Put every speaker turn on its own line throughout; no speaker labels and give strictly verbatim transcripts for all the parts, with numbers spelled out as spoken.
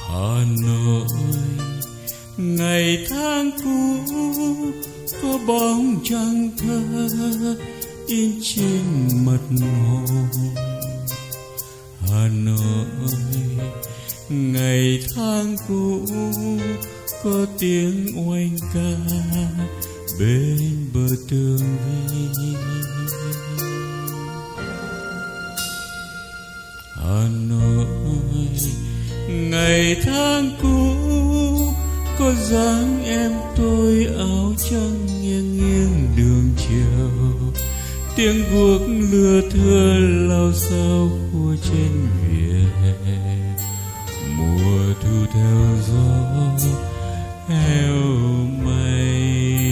Hà Nội ngày tháng cũ có bóng trăng thơ in trên mặt hồ. Hà Nội ngày tháng cũ có tiếng oanh ca bên bờ tường vi. Hà Nội ngày tháng cũ có dáng em tôi áo trắng nghiêng nghiêng đường chiều, tiếng guốc lưa thưa lao sao khua trên vỉa hè. Mùa thu theo gió heo mây.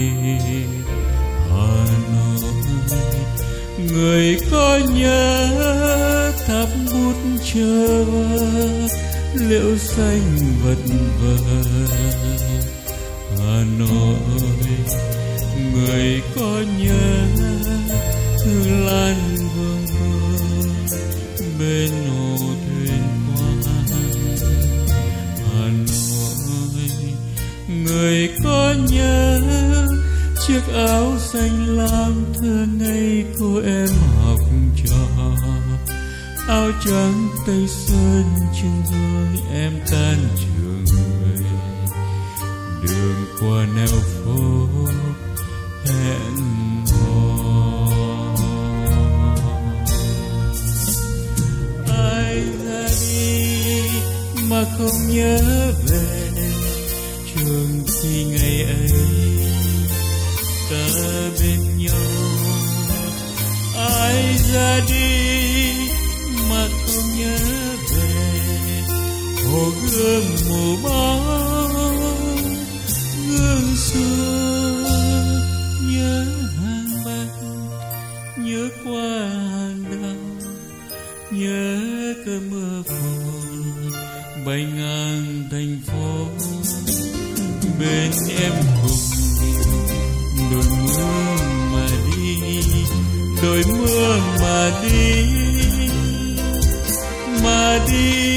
Hà Nội người có nhớ tháp bút chờ liễu xanh vật vờ. Hà Nội người có nhớ hương lan vương vương bên hồ thuyền hoa. Hà Nội người có nhớ chiếc áo xanh lam thơ ngây cô em học trò, áo trắng tây sơn chưng hương em tan trường người. Đường qua nẻo phố hẹn hò, ai ra đi mà không nhớ về trường khi ngày ấy ta bên nhau. Ai ra đi mà không nhớ về hồ gươm mùa bóng gương xưa. Nhớ hàng bạc, nhớ qua hàng đào, nhớ cơn mưa phùn bay ngang thành phố. Bên em cùng đôi mưa mà đi, đôi mưa mà đi, mà đi.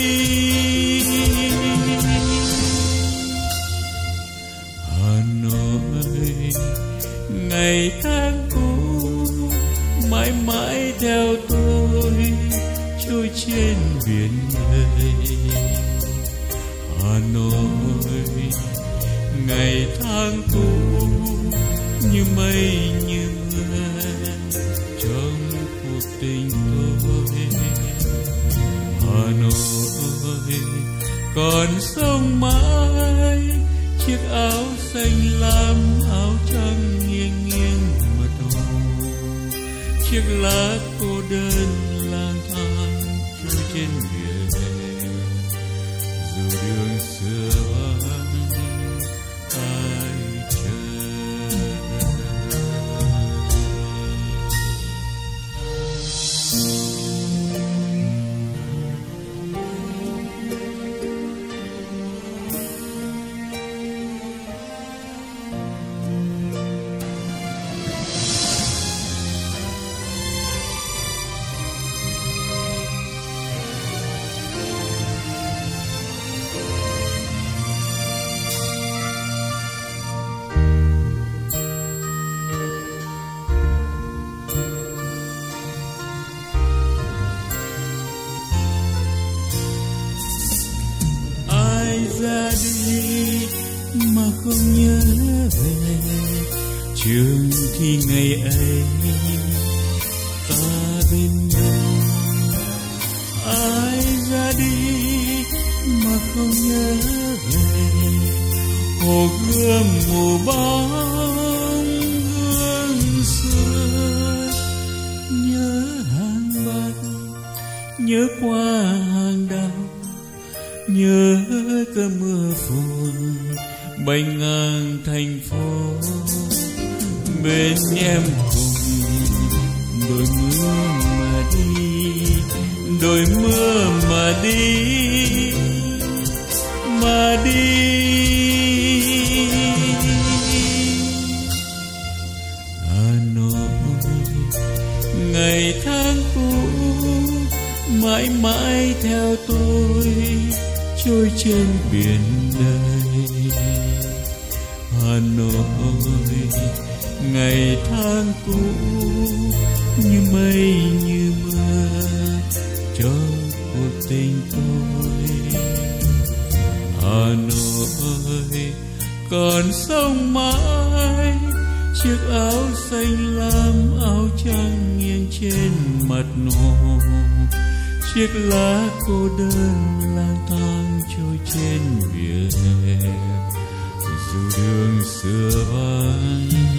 Hà Nội ngày tháng cũ mãi mãi theo tôi trôi trên biển đời. Hà Nội ngày tháng cũ như mây như mưa trong cuộc tình tôi. Hà Nội còn sống mãi chiếc áo xanh lam áo trắng nghiêng nghiêng mặt hồ, chiếc lá cô đơn lang thang trôi trên vỉa hè. Dù đường xưa vắng ai chờ. Ra đi mà không nhớ về trường thi ngày ấy ta bên nhau. Ai ra đi mà không nhớ về hồ gươm mùa bóng gương xưa. Nhớ hàng bạc, nhớ qua hàng đào, nhớ cơn mưa phùn bay ngang thành phố. Bên em cùng đôi mưa mà đi, đôi mưa mà đi, mà đi. Hà Nội ngày tháng cũ mãi mãi theo tôi trôi trên biển đời. Hà Nội ngày tháng cũ như mây như mưa cho cuộc tình tôi. Hà Nội còn sống mãi chiếc áo xanh lam áo trắng nghiêng trên mặt hồ, chiếc lá cô đơn lang thang trôi trên biển. Dù đường xưa vắng